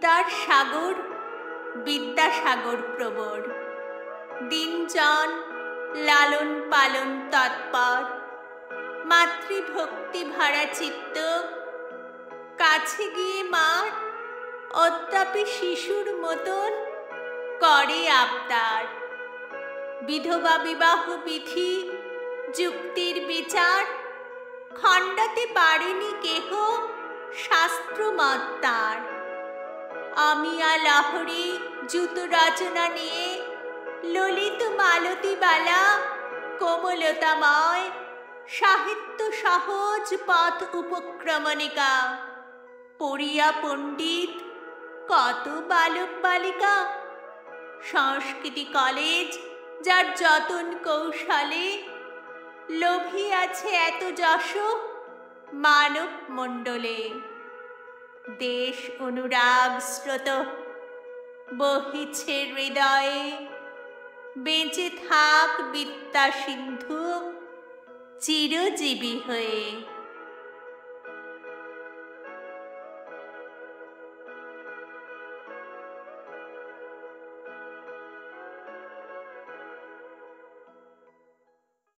বিদ্যার সাগর, বিদ্যাসাগর প্রবর। দিনজন লালন পালন তৎপর, মাতৃভক্তি ভরা চিত্ত। কাছে গিয়ে মার অদ্যাপি শিশুর মতন করে আবদার। বিধবা বিবাহ বিধি যুক্তির বিচার, খণ্ডাতে পারেনি কেহ শাস্ত্রমত তার। আমিয়া লাহরি জুত রচনা নিয়ে ললিত মালতী বালা, কোমলতাময় সাহিত্য সহজ পথ উপক্রমণিকা। পড়িয়া পণ্ডিত কত বালক বালিকা, সংস্কৃতি কলেজ যার যতন কৌশলে। লোভিয়াছে এত যশ মানব মণ্ডলে। দেশ অনুরাগ স্রোত বহিছে হৃদয়ে, বেঁচে থাক বিদ্যা সিন্ধু চিরজীবী হয়ে।